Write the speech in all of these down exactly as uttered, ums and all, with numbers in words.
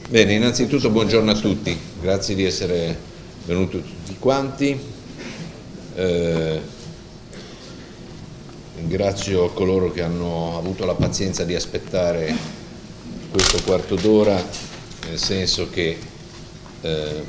Bene, innanzitutto buongiorno a tutti, grazie di essere venuti tutti quanti. Eh, ringrazio coloro che hanno avuto la pazienza di aspettare questo quarto d'ora, nel senso che eh,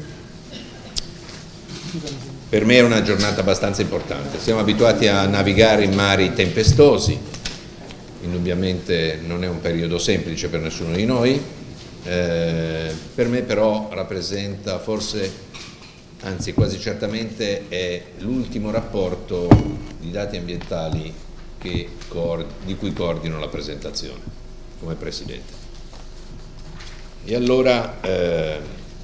per me è una giornata abbastanza importante. Siamo abituati a navigare in mari tempestosi, indubbiamente non è un periodo semplice per nessuno di noi. Eh, per me però rappresenta forse, anzi quasi certamente è l'ultimo rapporto di dati ambientali che, di cui coordino la presentazione come Presidente. E allora eh,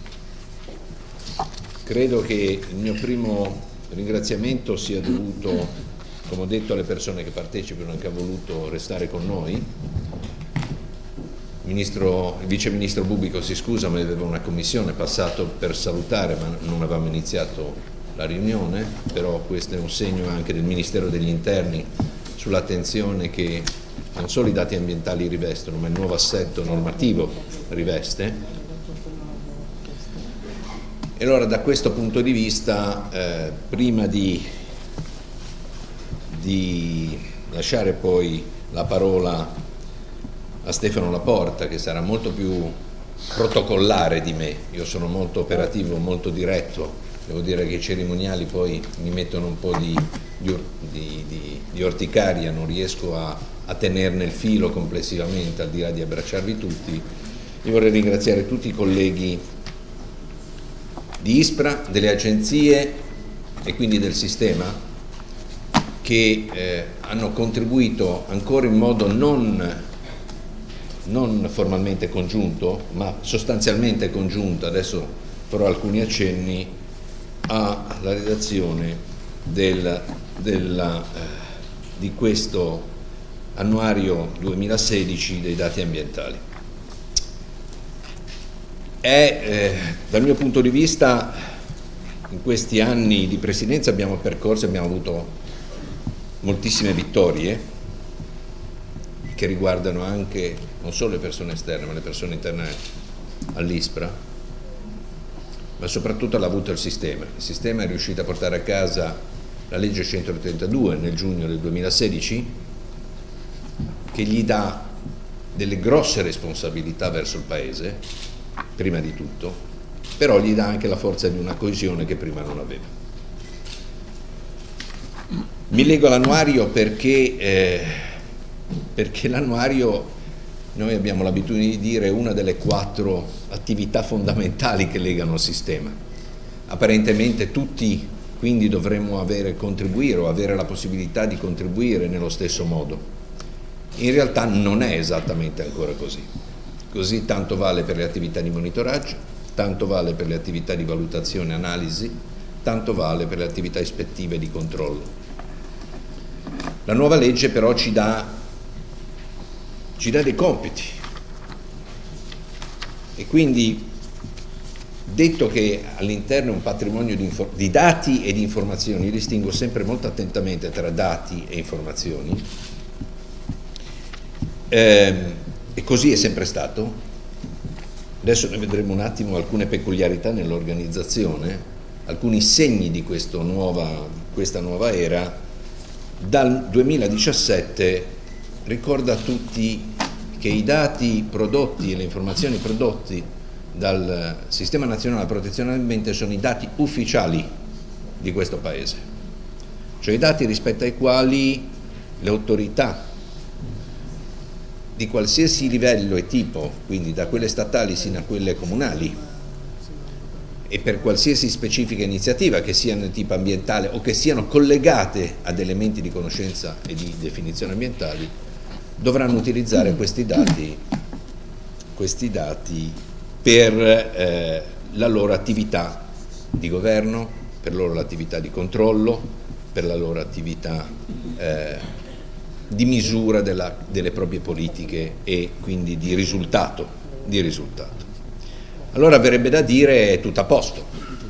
credo che il mio primo ringraziamento sia dovuto, come ho detto, alle persone che partecipano e che hanno voluto restare con noi. Ministro, il Vice Ministro Bubbico si scusa, ma aveva una commissione, è passato per salutare, ma non avevamo iniziato la riunione, però questo è un segno anche del Ministero degli Interni sull'attenzione che non solo i dati ambientali rivestono, ma il nuovo assetto normativo riveste. E allora da questo punto di vista, eh, prima di, di lasciare poi la parola a Stefano Laporta, che sarà molto più protocollare di me, io sono molto operativo, molto diretto, devo dire che i cerimoniali poi mi mettono un po' di, di, di, di orticaria, non riesco a, a tenerne il filo complessivamente, al di là di abbracciarvi tutti. Io vorrei ringraziare tutti i colleghi di ISPRA, delle agenzie e quindi del sistema che eh, hanno contribuito ancora in modo non non formalmente congiunto, ma sostanzialmente congiunto, adesso farò alcuni accenni, alla redazione del, della, eh, di questo annuario duemilasedici dei dati ambientali. È, eh, dal mio punto di vista, in questi anni di presidenza abbiamo percorso, abbiamo avuto moltissime vittorie, che riguardano anche non solo le persone esterne, ma le persone interne all'ISPRA, ma soprattutto l'ha avuto il sistema. Il sistema è riuscito a portare a casa la legge centotrentadue nel giugno del duemilasedici, che gli dà delle grosse responsabilità verso il Paese, prima di tutto, però gli dà anche la forza di una coesione che prima non aveva. Mi leggo l'annuario perché eh, perché l'annuario, noi abbiamo l'abitudine di dire, è una delle quattro attività fondamentali che legano il sistema. Apparentemente tutti quindi dovremmo avere, contribuire o avere la possibilità di contribuire nello stesso modo. In realtà non è esattamente ancora così. Così tanto vale per le attività di monitoraggio, tanto vale per le attività di valutazione e analisi, tanto vale per le attività ispettive e di controllo. La nuova legge però ci dà ci dà dei compiti e quindi, detto che all'interno è un patrimonio di, di dati e di informazioni, io distingo sempre molto attentamente tra dati e informazioni, eh, e così è sempre stato. Adesso ne vedremo un attimo alcune peculiarità nell'organizzazione, alcuni segni di questo nuova, questa nuova era. Dal duemiladiciassette ricorda a tutti che i dati prodotti e le informazioni prodotti dal Sistema Nazionale della Protezione dell'Ambiente sono i dati ufficiali di questo Paese, cioè i dati rispetto ai quali le autorità di qualsiasi livello e tipo, quindi da quelle statali sino a quelle comunali, e per qualsiasi specifica iniziativa, che siano di tipo ambientale o che siano collegate ad elementi di conoscenza e di definizione ambientali, dovranno utilizzare questi dati, questi dati per eh, la loro attività di governo, per la loro attività di controllo, per la loro attività eh, di misura della, delle proprie politiche e quindi di risultato, di risultato. Allora verrebbe da dire è tutto a posto.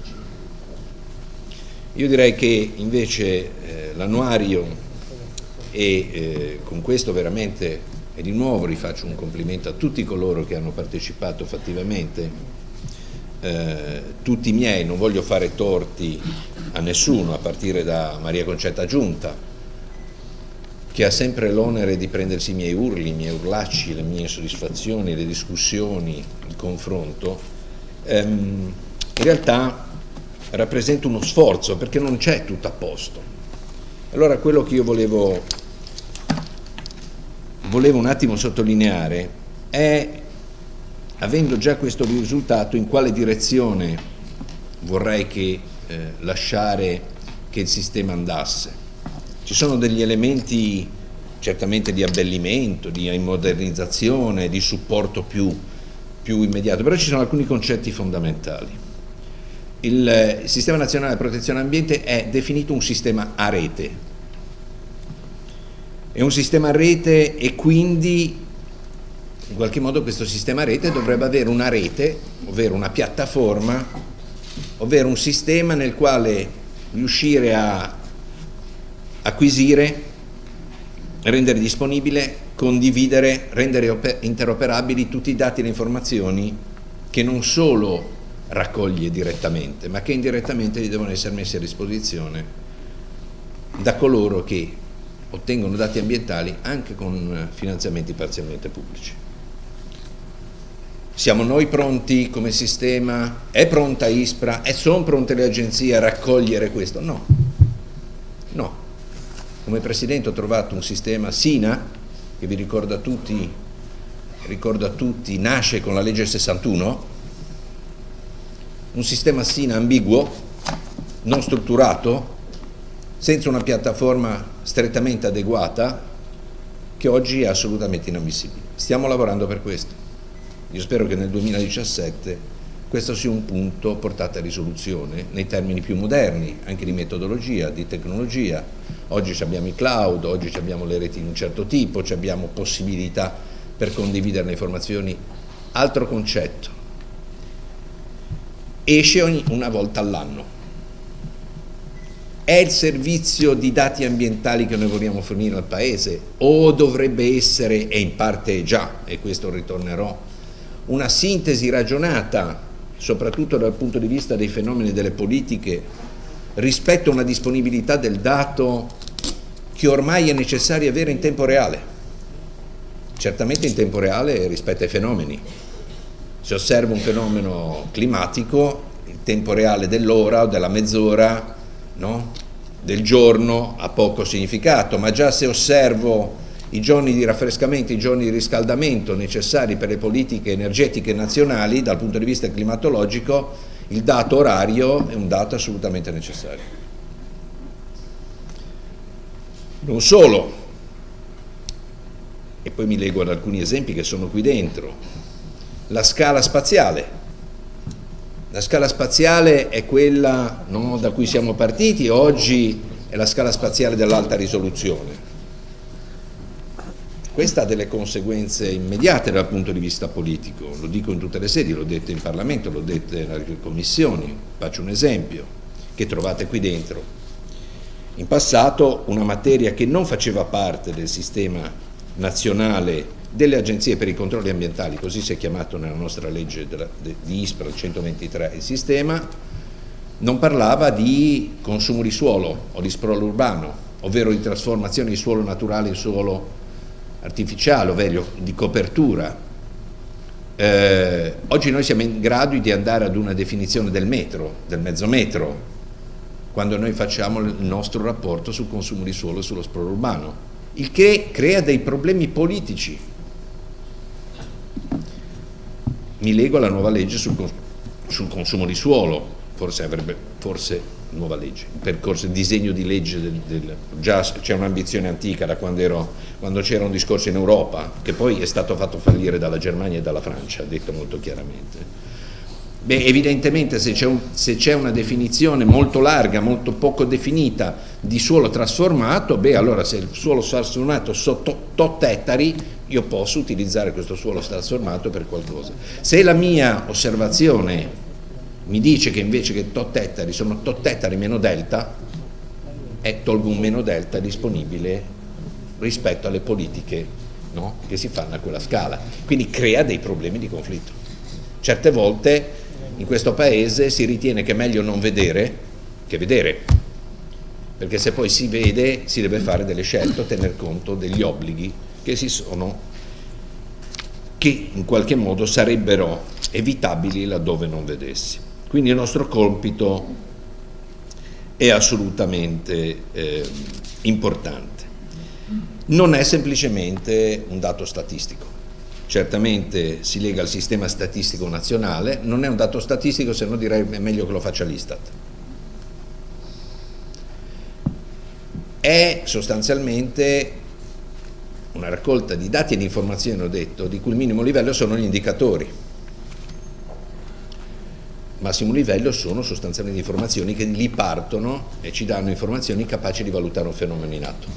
Io direi che invece eh, l'annuario, e eh, con questo veramente e di nuovo rifaccio un complimento a tutti coloro che hanno partecipato fattivamente, eh, tutti miei, non voglio fare torti a nessuno, a partire da Maria Concetta Giunta, che ha sempre l'onere di prendersi i miei urli, i miei urlacci, le mie soddisfazioni, le discussioni, il confronto, ehm, in realtà rappresenta uno sforzo, perché non c'è tutto a posto. Allora quello che io volevo, volevo un attimo sottolineare è, avendo già questo risultato, in quale direzione vorrei che eh, lasciare che il sistema andasse. Ci sono degli elementi certamente di abbellimento, di modernizzazione, di supporto più, più immediato, però ci sono alcuni concetti fondamentali. Il, il Sistema Nazionale di Protezione Ambiente è definito un sistema a rete. È un sistema a rete e quindi in qualche modo questo sistema a rete dovrebbe avere una rete, ovvero una piattaforma, ovvero un sistema nel quale riuscire a acquisire, rendere disponibile, condividere, rendere interoperabili tutti i dati e le informazioni che non solo raccoglie direttamente, ma che indirettamente gli devono essere messi a disposizione da coloro che ottengono dati ambientali anche con finanziamenti parzialmente pubblici. Siamo noi pronti come sistema? È pronta ISPRA? E sono pronte le agenzie a raccogliere questo? No, no. Come Presidente ho trovato un sistema SINA, che vi ricordo a tutti, ricordo a tutti, nasce con la legge sessantuno, un sistema SINA ambiguo, non strutturato, senza una piattaforma strettamente adeguata, che oggi è assolutamente inammissibile. Stiamo lavorando per questo. Io spero che nel duemiladiciassette questo sia un punto portato a risoluzione nei termini più moderni, anche di metodologia, di tecnologia. Oggi abbiamo i cloud, oggi abbiamo le reti di un certo tipo, abbiamo possibilità per condividere le informazioni. Altro concetto, esce ogni, una volta all'anno. È il servizio di dati ambientali che noi vogliamo fornire al Paese o dovrebbe essere, e in parte già, e questo ritornerò, una sintesi ragionata, soprattutto dal punto di vista dei fenomeni delle politiche, rispetto a una disponibilità del dato che ormai è necessario avere in tempo reale, certamente in tempo reale rispetto ai fenomeni. Se osservo un fenomeno climatico, il tempo reale dell'ora o della mezz'ora, no? Del giorno ha poco significato, ma già se osservo i giorni di raffrescamento, i giorni di riscaldamento necessari per le politiche energetiche nazionali dal punto di vista climatologico, il dato orario è un dato assolutamente necessario. Non solo, e poi mi leggo ad alcuni esempi che sono qui dentro, la scala spaziale. La scala spaziale è quella, no, da cui siamo partiti, oggi è la scala spaziale dell'alta risoluzione. Questa ha delle conseguenze immediate dal punto di vista politico, lo dico in tutte le sedi, l'ho detto in Parlamento, l'ho detto nelle commissioni, faccio un esempio che trovate qui dentro. In passato una materia che non faceva parte del sistema nazionale delle agenzie per i controlli ambientali, così si è chiamato nella nostra legge della, de, di ISPRA il centoventitré, il sistema, non parlava di consumo di suolo o di sprawl urbano, ovvero di trasformazione di suolo naturale in suolo artificiale, ovvero di copertura. Eh, oggi noi siamo in grado di andare ad una definizione del metro, del mezzo metro, quando noi facciamo il nostro rapporto sul consumo di suolo e sullo sprawl urbano, il che crea dei problemi politici. Mi lego alla nuova legge sul, sul consumo di suolo, forse avrebbe, forse nuova legge, percorso, disegno di legge, del, del, già c'è un'ambizione antica da quando, ero, quando c'era un discorso in Europa, che poi è stato fatto fallire dalla Germania e dalla Francia, detto molto chiaramente. Beh, evidentemente se c'è un, se c'è una definizione molto larga, molto poco definita di suolo trasformato, beh allora se il suolo trasformato sotto tot ettari, io posso utilizzare questo suolo trasformato per qualcosa. Se la mia osservazione mi dice che invece che tot ettari sono tot ettari meno delta, e tolgo un meno delta disponibile rispetto alle politiche no? Che si fanno a quella scala, quindi crea dei problemi di conflitto. Certe volte in questo paese si ritiene che è meglio non vedere che vedere, perché se poi si vede si deve fare delle scelte o tener conto degli obblighi che si sono, che in qualche modo sarebbero evitabili laddove non vedessi. Quindi il nostro compito è assolutamente eh, importante. Non è semplicemente un dato statistico, certamente si lega al sistema statistico nazionale, non è un dato statistico, se no direi è meglio che lo faccia l'Istat. È sostanzialmente una raccolta di dati e di informazioni, ho detto, di cui il minimo livello sono gli indicatori. Massimo livello sono sostanzialmente informazioni che lì partono e ci danno informazioni capaci di valutare un fenomeno in atto.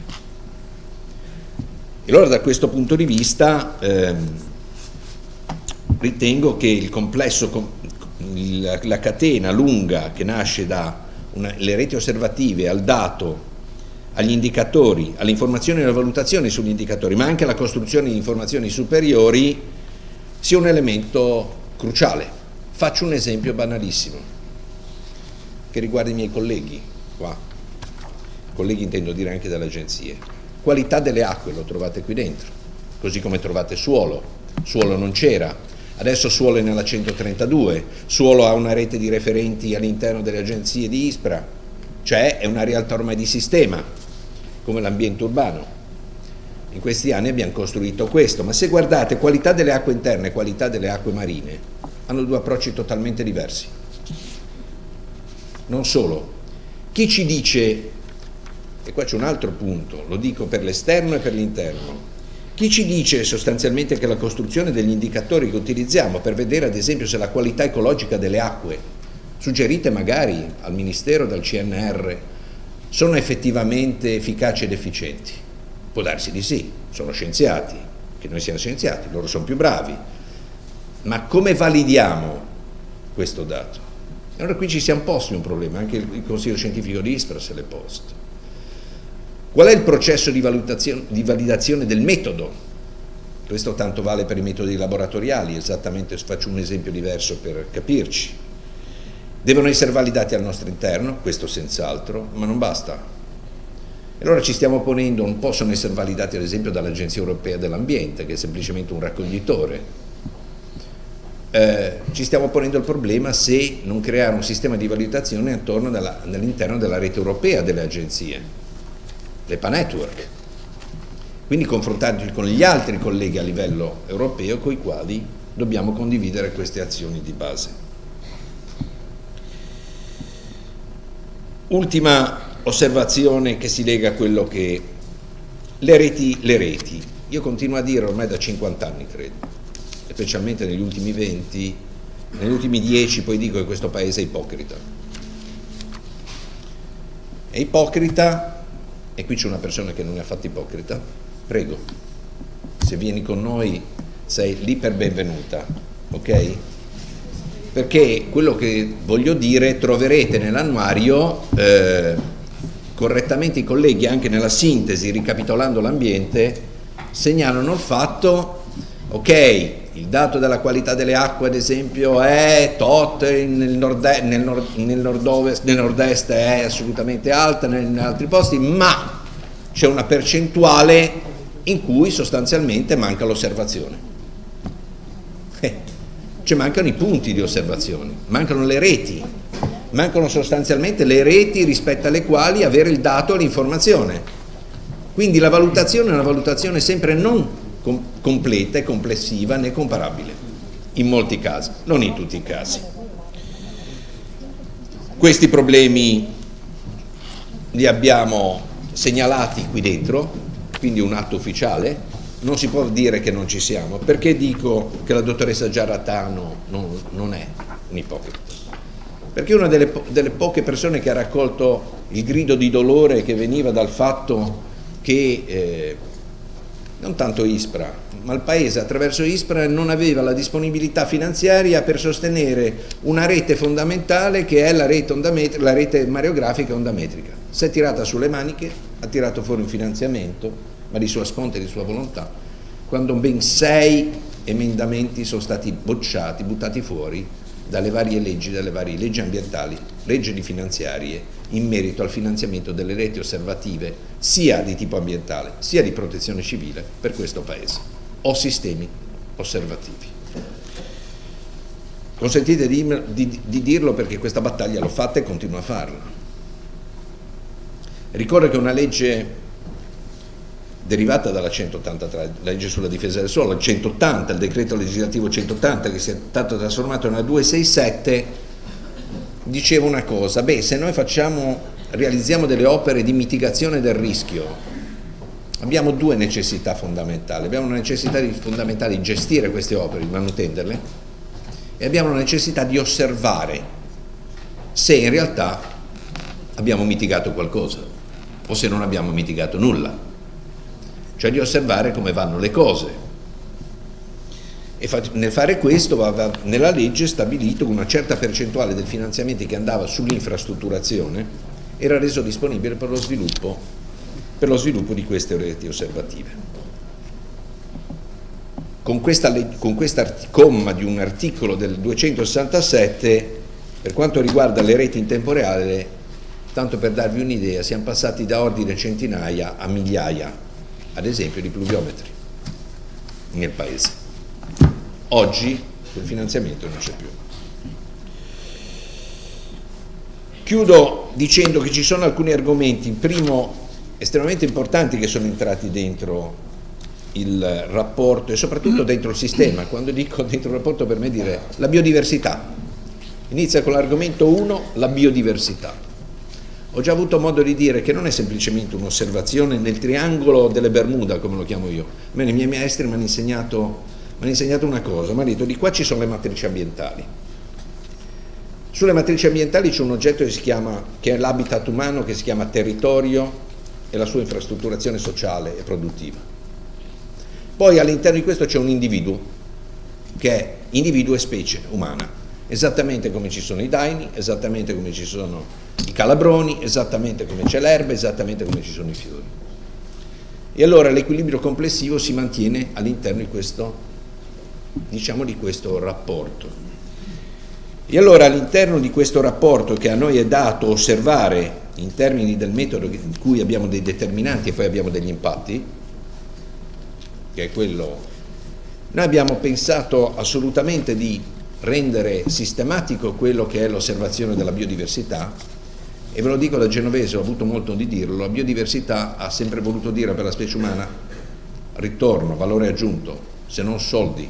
E allora da questo punto di vista ehm, ritengo che il complesso, la, la catena lunga che nasce dalle reti osservative al dato, agli indicatori, alle informazioni e alle valutazioni sugli indicatori, ma anche alla costruzione di informazioni superiori, sia un elemento cruciale. Faccio un esempio banalissimo che riguarda i miei colleghi qua, colleghi intendo dire anche dalle agenzie. Qualità delle acque lo trovate qui dentro, così come trovate suolo, suolo non c'era, adesso suolo è nella centotrentadue, suolo ha una rete di referenti all'interno delle agenzie di ISPRA, cioè è una realtà ormai di sistema, come l'ambiente urbano. In questi anni abbiamo costruito questo, ma se guardate qualità delle acque interne e qualità delle acque marine, hanno due approcci totalmente diversi. Non solo, chi ci dice, e qua c'è un altro punto, lo dico per l'esterno e per l'interno, chi ci dice sostanzialmente che la costruzione degli indicatori che utilizziamo per vedere ad esempio se la qualità ecologica delle acque, suggerite magari al Ministero, dal C N R, sono effettivamente efficaci ed efficienti? Può darsi di sì, sono scienziati, che noi siamo scienziati, loro sono più bravi. Ma come validiamo questo dato? Allora qui ci siamo posti un problema, anche il Consiglio Scientifico di ISPRA se l'è posto. Qual è il processo di, valutazione, di validazione del metodo? Questo tanto vale per i metodi laboratoriali, esattamente, faccio un esempio diverso per capirci. Devono essere validati al nostro interno, questo senz'altro, ma non basta. E allora ci stiamo ponendo, non possono essere validati ad esempio dall'Agenzia Europea dell'Ambiente, che è semplicemente un raccoglitore. Eh, ci stiamo ponendo il problema se non creare un sistema di valutazione attorno all'interno della rete europea delle agenzie, l'E P A Network, quindi confrontarci con gli altri colleghi a livello europeo con i quali dobbiamo condividere queste azioni di base. Ultima osservazione che si lega a quello che le reti, le reti, io continuo a dire ormai da cinquanta anni credo, specialmente negli ultimi venti, negli ultimi dieci poi dico che questo paese è ipocrita. È ipocrita, e qui c'è una persona che non è affatto ipocrita, prego, se vieni con noi sei l'iper benvenuta, ok? Perché quello che voglio dire, troverete nell'annuario, eh, correttamente i colleghi anche nella sintesi, ricapitolando l'ambiente, segnalano il fatto, ok, il dato della qualità delle acque ad esempio è tot, nel nord-est nel nord, nel nord-ovest, nel nord-est è assolutamente alta, in altri posti, ma c'è una percentuale in cui sostanzialmente manca l'osservazione. Eh, cioè mancano i punti di osservazione, mancano le reti, mancano sostanzialmente le reti rispetto alle quali avere il dato e l'informazione. Quindi la valutazione è una valutazione sempre non com completa e complessiva né comparabile, in molti casi, non in tutti i casi. Questi problemi li abbiamo segnalati qui dentro, quindi un atto ufficiale, non si può dire che non ci siamo. Perché dico che la dottoressa Giarratano non, non è un'ipocrita? Perché una delle, po delle poche persone che ha raccolto il grido di dolore che veniva dal fatto che eh, non tanto ISPRA, ma il Paese attraverso ISPRA non aveva la disponibilità finanziaria per sostenere una rete fondamentale che è la rete, la rete mareografica ondametrica. Si è tirata sulle maniche, ha tirato fuori un finanziamento, ma di sua sponta e di sua volontà, quando ben sei emendamenti sono stati bocciati, buttati fuori dalle varie leggi, dalle varie leggi ambientali, leggi finanziarie, in merito al finanziamento delle reti osservative sia di tipo ambientale sia di protezione civile per questo Paese, o sistemi osservativi. Consentite di, di, di dirlo perché questa battaglia l'ho fatta e continuo a farla. Ricordo che una legge derivata dalla centottantatré, la legge sulla difesa del suolo, il centottanta, il decreto legislativo centottanta che si è stato trasformato nella duecentosessantasette, diceva una cosa: beh, se noi facciamo, realizziamo delle opere di mitigazione del rischio, abbiamo due necessità fondamentali. Abbiamo una necessità di, fondamentale di gestire queste opere, di manutenderle, e abbiamo la necessità di osservare se in realtà abbiamo mitigato qualcosa o se non abbiamo mitigato nulla, cioè di osservare come vanno le cose. E nel fare questo aveva nella legge stabilito che una certa percentuale del finanziamento che andava sull'infrastrutturazione era reso disponibile per lo sviluppo, per lo sviluppo di queste reti osservative. Con questa con questa comma di un articolo del duecentosessantasette, per quanto riguarda le reti in tempo reale, tanto per darvi un'idea, siamo passati da ordine centinaia a migliaia, ad esempio, di pluviometri nel Paese. Oggi quel finanziamento non c'è più. Chiudo dicendo che ci sono alcuni argomenti, primo, estremamente importanti, che sono entrati dentro il rapporto e soprattutto dentro il sistema. Quando dico dentro il rapporto, per me dire la biodiversità. Inizia con l'argomento uno, la biodiversità. Ho già avuto modo di dire che non è semplicemente un'osservazione nel triangolo delle Bermuda, come lo chiamo io. A me i miei maestri mi hanno insegnato, mi hanno insegnato una cosa, mi hanno detto: di qua ci sono le matrici ambientali. Sulle matrici ambientali c'è un oggetto che si chiama, che è l'habitat umano, che si chiama territorio e la sua infrastrutturazione sociale e produttiva. Poi all'interno di questo c'è un individuo, che è individuo e specie umana, esattamente come ci sono i daini, esattamente come ci sono i calabroni, esattamente come c'è l'erba, esattamente come ci sono i fiori. E allora l'equilibrio complessivo si mantiene all'interno di questo, diciamo, di questo rapporto. E allora all'interno di questo rapporto, che a noi è dato osservare in termini del metodo in cui abbiamo dei determinanti e poi abbiamo degli impatti, che è quello, noi abbiamo pensato assolutamente di rendere sistematico quello che è l'osservazione della biodiversità, e ve lo dico da genovese, ho avuto molto di dirlo: la biodiversità ha sempre voluto dire per la specie umana ritorno, valore aggiunto, se non soldi.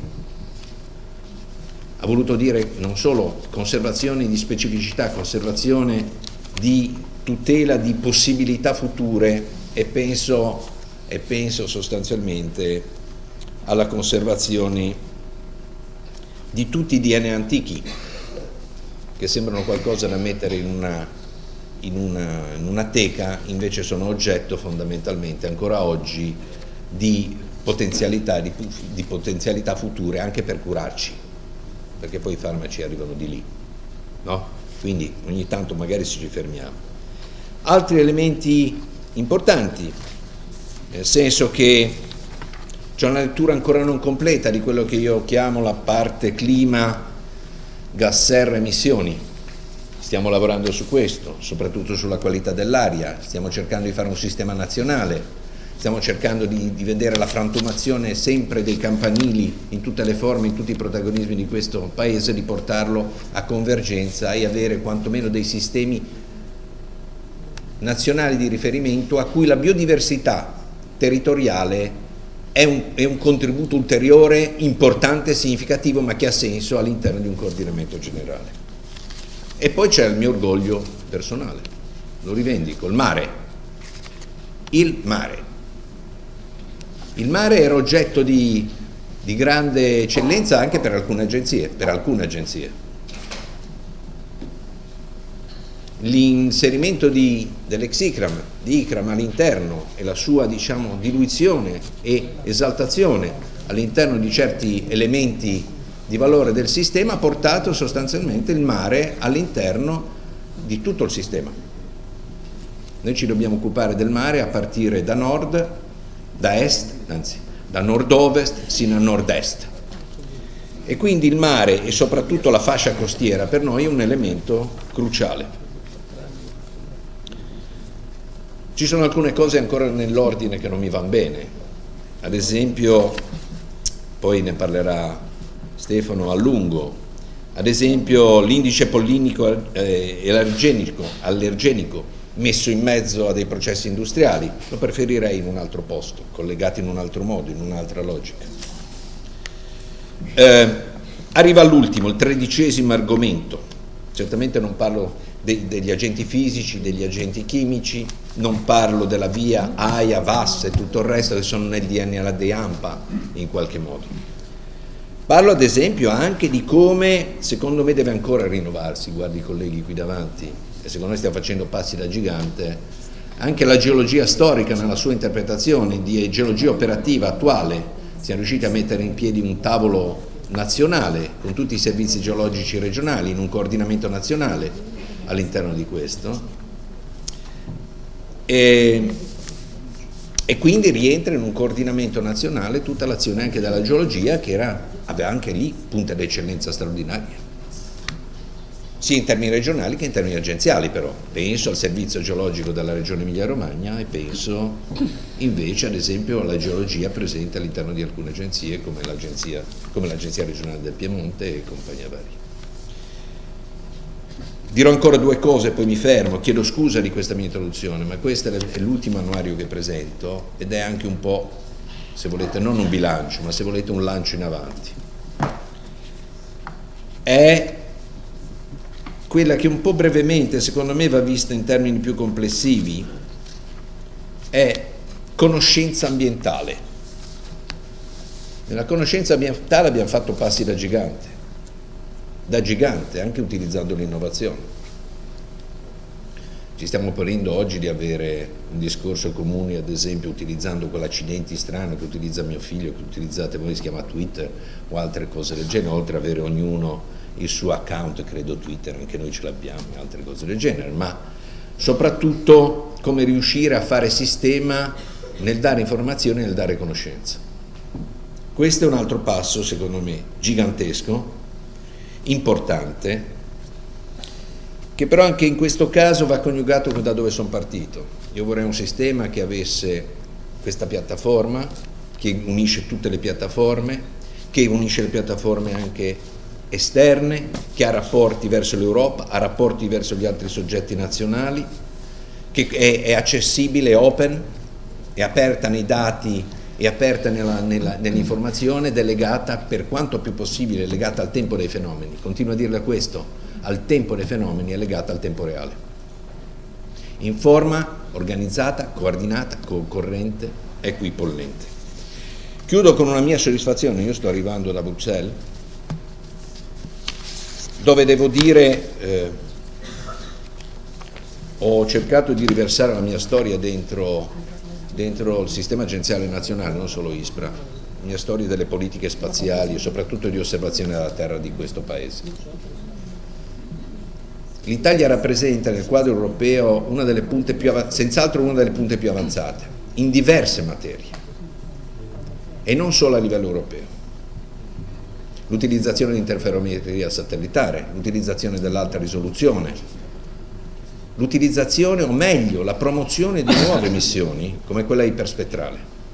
Ha voluto dire non solo conservazione di specificità, conservazione di tutela di possibilità future, e penso, e penso sostanzialmente alla conservazione di tutti i D N A antichi, che sembrano qualcosa da mettere in una, in una, in una teca, invece sono oggetto fondamentalmente ancora oggi di potenzialità, di, di potenzialità future anche per curarci, perché poi i farmaci arrivano di lì, no? Quindi ogni tanto magari ci fermiamo. Altri elementi importanti, nel senso che c'è una lettura ancora non completa di quello che io chiamo la parte clima, gas serra, emissioni. Stiamo lavorando su questo, soprattutto sulla qualità dell'aria, stiamo cercando di fare un sistema nazionale, stiamo cercando di, di vedere la frantumazione sempre dei campanili in tutte le forme, in tutti i protagonismi di questo Paese, di portarlo a convergenza e avere quantomeno dei sistemi nazionali di riferimento a cui la biodiversità territoriale È un, è un contributo ulteriore, importante, significativo, ma che ha senso all'interno di un coordinamento generale. E poi c'è il mio orgoglio personale, lo rivendico, il mare. Il mare. Il mare era oggetto di, di grande eccellenza anche per alcune agenzie, per alcune agenzie. L'inserimento dell'ex ICRAM, di ICRAM all'interno, e la sua, diciamo, diluizione e esaltazione all'interno di certi elementi di valore del sistema ha portato sostanzialmente il mare all'interno di tutto il sistema. Noi ci dobbiamo occupare del mare a partire da nord, da est, anzi, da nord-ovest sino a nord-est. E quindi il mare e soprattutto la fascia costiera per noi è un elemento cruciale. Ci sono alcune cose ancora nell'ordine che non mi vanno bene, ad esempio, poi ne parlerà Stefano a lungo, ad esempio l'indice pollinico eh, allergenico, allergenico messo in mezzo a dei processi industriali, lo preferirei in un altro posto, collegato in un altro modo, in un'altra logica. Eh, arriva all'ultimo, il tredicesimo argomento. Certamente non parlo de degli agenti fisici, degli agenti chimici, non parlo della via A I A, V A S e tutto il resto che sono nel D N A di AMPA in qualche modo. Parlo ad esempio anche di come, secondo me deve ancora rinnovarsi, guardi i colleghi qui davanti, e secondo me stiamo facendo passi da gigante, anche la geologia storica nella sua interpretazione di geologia operativa attuale. Siamo riusciti a mettere in piedi un tavolo nazionale con tutti i servizi geologici regionali in un coordinamento nazionale all'interno di questo e, e quindi rientra in un coordinamento nazionale tutta l'azione anche della geologia che era, aveva anche lì punte d'eccellenza straordinaria, sia in termini regionali che in termini agenziali. Però penso al servizio geologico della regione Emilia Romagna e penso invece ad esempio alla geologia presente all'interno di alcune agenzie come l'agenzia come l'Agenzia regionale del Piemonte e compagnia vari. Dirò ancora due cose e poi mi fermo, chiedo scusa di questa mia introduzione, ma questo è l'ultimo annuario che presento ed è anche un po', se volete, non un bilancio, ma se volete un lancio in avanti. È quella che un po' brevemente, secondo me, va vista in termini più complessivi, è conoscenza ambientale. Nella conoscenza ambientale abbiamo fatto passi da gigante, da gigante, anche utilizzando l'innovazione. Ci stiamo ponendo oggi di avere un discorso comune, ad esempio, utilizzando quell'accidenti strano che utilizza mio figlio, che utilizzate voi, si chiama Twitter, o altre cose del genere, oltre ad avere ognuno il suo account, credo Twitter, anche noi ce l'abbiamo, e altre cose del genere, ma soprattutto come riuscire a fare sistema nel dare informazioni e nel dare conoscenza. Questo è un altro passo, secondo me, gigantesco, importante, che però anche in questo caso va coniugato da dove sono partito. Io vorrei un sistema che avesse questa piattaforma, che unisce tutte le piattaforme, che unisce le piattaforme anche esterne, che ha rapporti verso l'Europa, ha rapporti verso gli altri soggetti nazionali, che è, è accessibile, open, è aperta nei dati, è aperta nell'informazione, nell delegata per quanto più possibile, legata al tempo dei fenomeni. Continuo a dirle questo, al tempo dei fenomeni è legata al tempo reale. In forma organizzata, coordinata, concorrente, equipollente. Chiudo con una mia soddisfazione, io sto arrivando da Bruxelles, dove devo dire, eh, ho cercato di riversare la mia storia dentro, dentro il sistema agenziale nazionale, non solo ISPRA, la mia storia delle politiche spaziali e soprattutto di osservazione della Terra di questo Paese. L'Italia rappresenta nel quadro europeo una delle punte più senz'altro una delle punte più avanzate, in diverse materie, e non solo a livello europeo. L'utilizzazione di interferometria satellitare, l'utilizzazione dell'alta risoluzione, l'utilizzazione, o meglio, la promozione di nuove missioni come quella iperspettrale.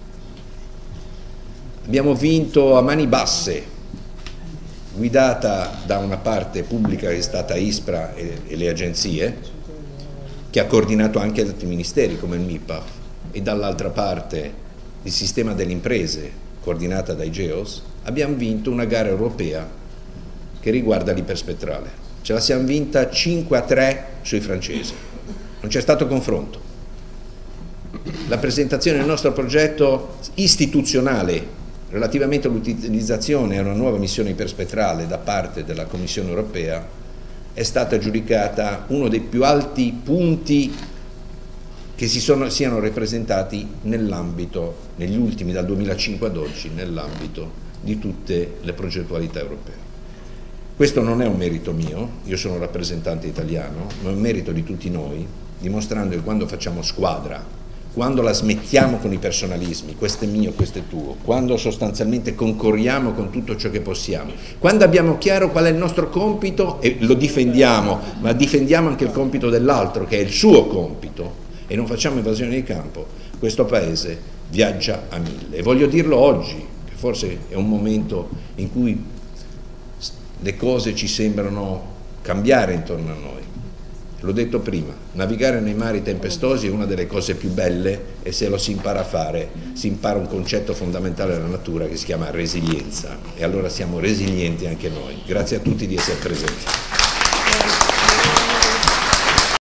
Abbiamo vinto a mani basse, guidata da una parte pubblica che è stata ISPRA e, e le agenzie, che ha coordinato anche altri ministeri come il MIPAF, e dall'altra parte il sistema delle imprese, coordinata dai GEOS. Abbiamo vinto una gara europea che riguarda l'iperspettrale. Ce la siamo vinta cinque a tre sui francesi. Non c'è stato confronto. La presentazione del nostro progetto istituzionale relativamente all'utilizzazione a una nuova missione iperspettrale da parte della Commissione europea è stata giudicata uno dei più alti punti che si sono, siano rappresentati nell'ambito, negli ultimi, dal duemilacinque ad oggi, nell'ambito di tutte le progettualità europee. Questo non è un merito mio, io sono rappresentante italiano, ma è un merito di tutti noi, dimostrando che quando facciamo squadra, quando la smettiamo con i personalismi, questo è mio, questo è tuo, quando sostanzialmente concorriamo con tutto ciò che possiamo, quando abbiamo chiaro qual è il nostro compito e lo difendiamo, ma difendiamo anche il compito dell'altro, che è il suo compito, e non facciamo invasione di campo, questo Paese viaggia a mille. E voglio dirlo oggi, che forse è un momento in cui le cose ci sembrano cambiare intorno a noi. L'ho detto prima, navigare nei mari tempestosi è una delle cose più belle, e se lo si impara a fare, si impara un concetto fondamentale della natura che si chiama resilienza, e allora siamo resilienti anche noi. Grazie a tutti di essere presenti.